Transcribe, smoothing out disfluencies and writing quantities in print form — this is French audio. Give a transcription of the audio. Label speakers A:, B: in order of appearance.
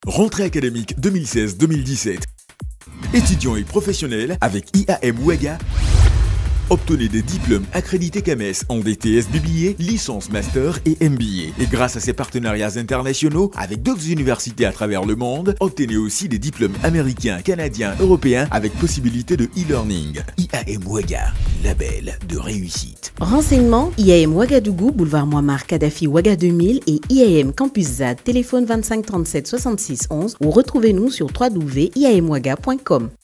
A: Rentrée académique 2016-2017. Étudiants et professionnels avec IAM Ouaga. Obtenez des diplômes accrédités CAMES en DTS BBA, licence master et MBA. Et grâce à ces partenariats internationaux avec d'autres universités à travers le monde, obtenez aussi des diplômes américains, canadiens, européens avec possibilité de e-learning. IAM Ouaga, label de réussite.
B: Renseignements IAM Ouagadougou, boulevard Muammar Kadhafi Ouaga 2000 et IAM Campus ZAD, téléphone 25 37 66 11 ou retrouvez-nous sur www.iamouaga.com.